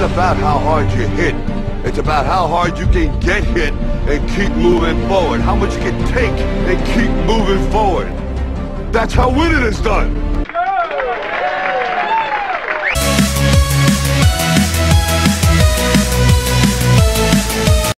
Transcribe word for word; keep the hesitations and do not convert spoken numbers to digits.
ain't about how hard you hit. It's about how hard you can get hit and keep moving forward. How much you can take and keep moving forward. That's how winning is done.